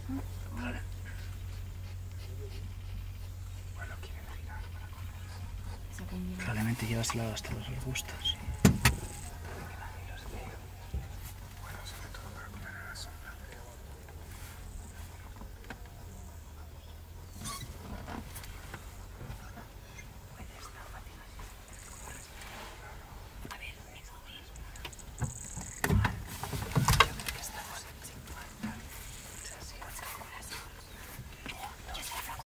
Vale. Bueno, quiere orinar para comer. Probablemente llevas helado hasta los arbustos.